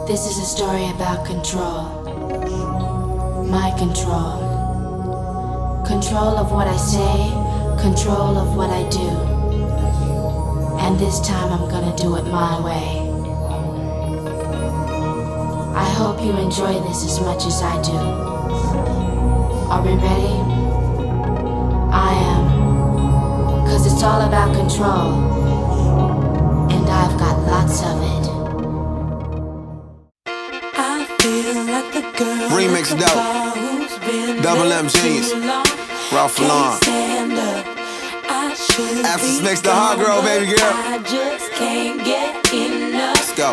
This is a story about control. My control. Control of what I say, control of what I do. And this time I'm gonna do it my way. I hope you enjoy this as much as I do. Are we ready? I am. 'Cause it's all about control. And I've got lots of it. Remix dope. Double M jeans. Ralph Lauren. After next to Hot Girl, baby girl. I just can't get enough. Let's go.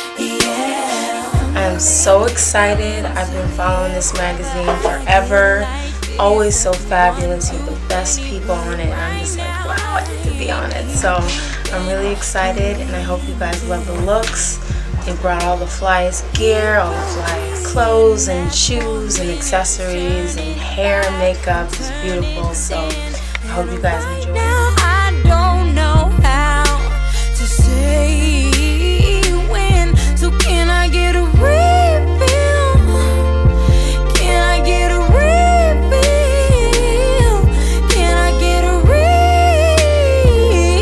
I'm so excited. I've been following this magazine forever. Always so fabulous. You have the best people on it. I'm just like, wow, I get to be on it. So I'm really excited, and I hope you guys love the looks. They brought all the flyest gear, all the flyest clothes and shoes and accessories and hair and makeup. It's beautiful. So I hope you guys enjoy it. Now I don't know how to say when. So can I get a refill? Can I get a refill? Can I get a refill?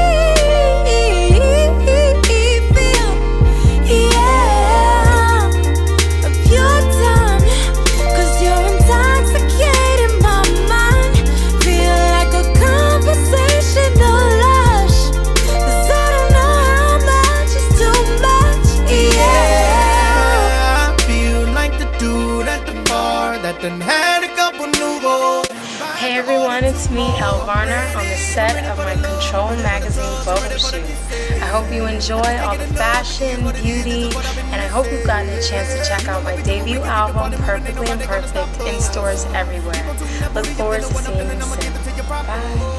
Yeah, of your time, 'cause you're intoxicating my mind. Feel like a conversational lush, 'cause I don't know how much is too much. Yeah, I feel like the dude at the bar that done had a couple noodles. Hey everyone, it's me, Elle Varner, on the set of my Kontrol Magazine photo shoot. I hope you enjoy all the fashion, beauty, and I hope you've gotten a chance to check out my debut album, Perfectly Imperfect, in stores everywhere. Look forward to seeing you soon. Bye.